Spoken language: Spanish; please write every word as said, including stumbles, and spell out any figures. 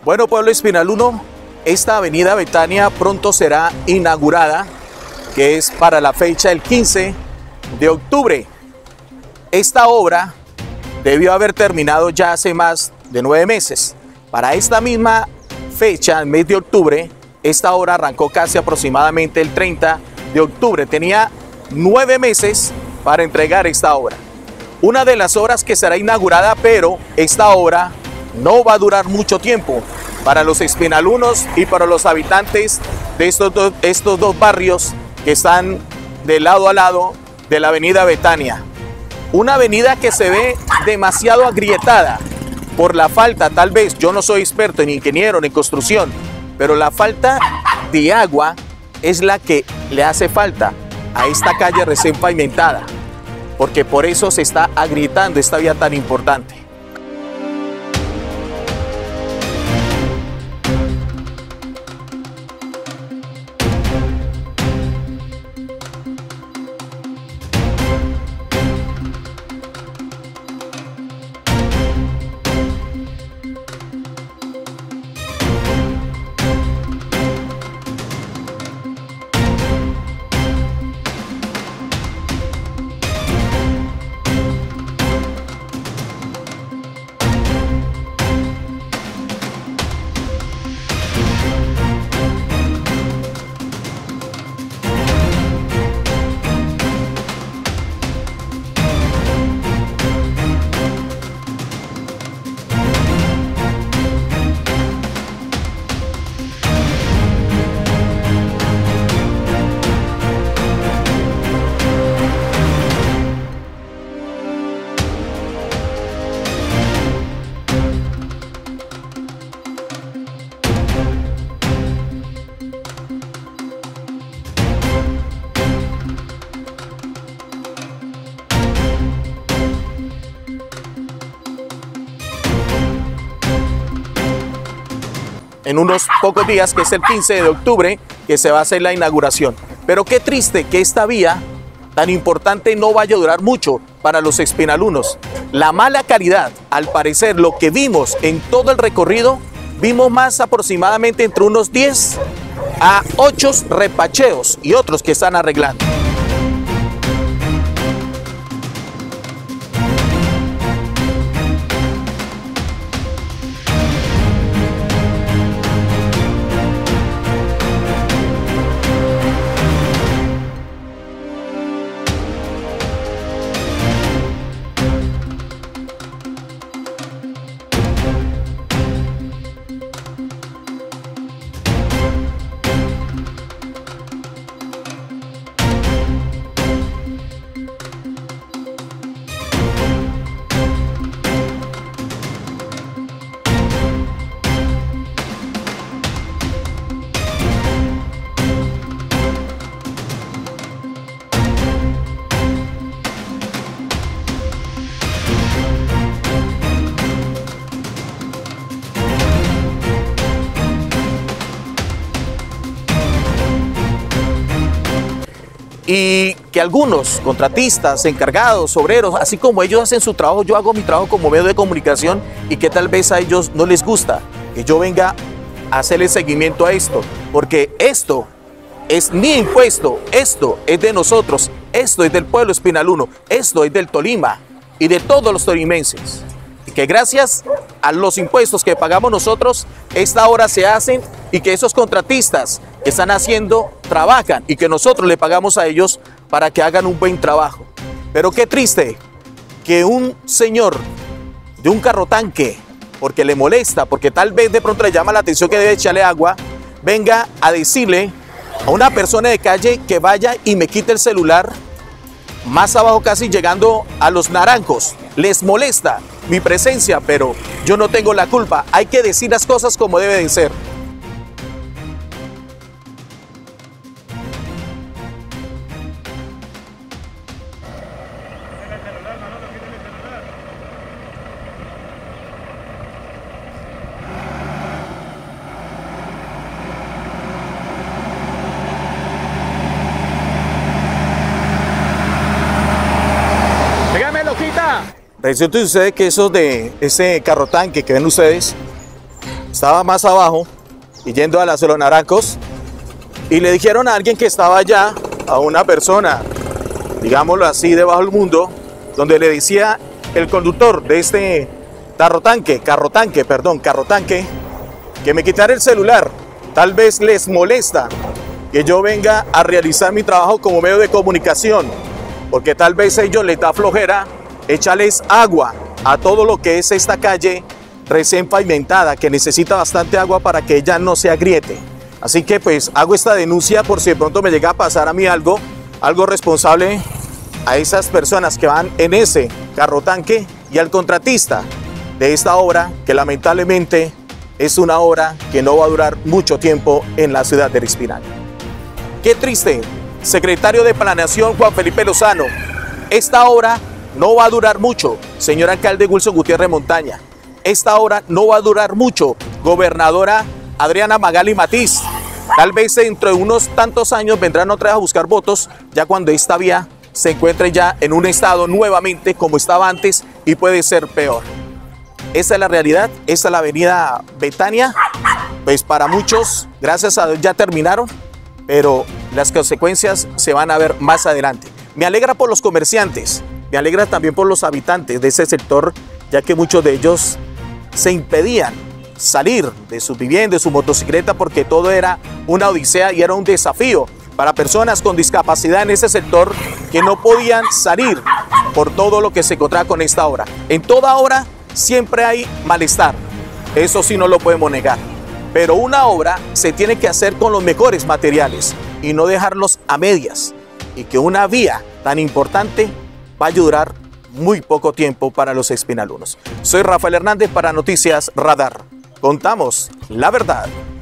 Bueno, pueblo espinaluno, esta avenida Betania pronto será inaugurada, que es para la fecha del quince de octubre. Esta obra debió haber terminado ya hace más de nueve meses. Para esta misma fecha, el mes de octubre, esta obra arrancó casi aproximadamente el treinta de octubre. Tenía nueve meses para entregar esta obra. Una de las obras que será inaugurada, pero esta obra no va a durar mucho tiempo para los espinalunos y para los habitantes de estos dos, estos dos barrios que están de lado a lado de la avenida Betania. Una avenida que se ve demasiado agrietada por la falta, tal vez, yo no soy experto en ingeniero ni en construcción, pero la falta de agua es la que le hace falta a esta calle recién pavimentada, porque por eso se está agrietando esta vía tan importante. En unos pocos días, que es el quince de octubre, que se va a hacer la inauguración. Pero qué triste que esta vía tan importante no vaya a durar mucho para los espinalunos. La mala calidad, al parecer, lo que vimos en todo el recorrido, vimos más aproximadamente entre unos diez a ocho repacheos y otros que están arreglando. Y que algunos contratistas, encargados, obreros, así como ellos hacen su trabajo, yo hago mi trabajo como medio de comunicación y que tal vez a ellos no les gusta que yo venga a hacerle seguimiento a esto, porque esto es mi impuesto, esto es de nosotros, esto es del pueblo espinaluno, esto es del Tolima y de todos los tolimenses. Y que gracias a los impuestos que pagamos nosotros, esta obra se hacen y que esos contratistas que están haciendo trabajan y que nosotros le pagamos a ellos para que hagan un buen trabajo. Pero qué triste que un señor de un carro tanque, porque le molesta, porque tal vez de pronto le llama la atención que debe echarle agua, venga a decirle a una persona de calle que vaya y me quite el celular, más abajo casi llegando a Los Naranjos. Les molesta mi presencia, pero yo no tengo la culpa. Hay que decir las cosas como deben ser. Resulta y sucede que esos de ese carro tanque que ven ustedes estaba más abajo y yendo a las Los Naranjos, y le dijeron a alguien que estaba allá, a una persona, digámoslo así, debajo del mundo, donde le decía el conductor de este carro tanque, carro tanque, perdón, carro tanque, que me quitara el celular. Tal vez les molesta que yo venga a realizar mi trabajo como medio de comunicación, porque tal vez a ellos les da flojera echarles agua a todo lo que es esta calle recién pavimentada, que necesita bastante agua para que ella no se agriete. Así que pues hago esta denuncia por si de pronto me llega a pasar a mí algo, algo responsable a esas personas que van en ese carro tanque y al contratista de esta obra, que lamentablemente es una obra que no va a durar mucho tiempo en la ciudad de Rispinal. Qué triste, secretario de Planeación Juan Felipe Lozano, esta obra no va a durar mucho, señor alcalde Wilson Gutiérrez Montaña. Esta obra no va a durar mucho, gobernadora Adriana Magali Matiz. Tal vez dentro de unos tantos años vendrán otra vez a buscar votos, ya cuando esta vía se encuentre ya en un estado nuevamente como estaba antes y puede ser peor. Esa es la realidad, esta es la avenida Betania. Pues para muchos, gracias a Dios ya terminaron, pero las consecuencias se van a ver más adelante. Me alegra por los comerciantes, me alegra también por los habitantes de ese sector, ya que muchos de ellos se impedían salir de su vivienda, de su motocicleta, porque todo era una odisea y era un desafío para personas con discapacidad en ese sector que no podían salir por todo lo que se encontraba con esta obra. En toda obra siempre hay malestar, eso sí no lo podemos negar, pero una obra se tiene que hacer con los mejores materiales y no dejarlos a medias, y que una vía tan importante va a durar muy poco tiempo para los espinalunos. Soy Rafael Hernández para Noticias Radar. Contamos la verdad.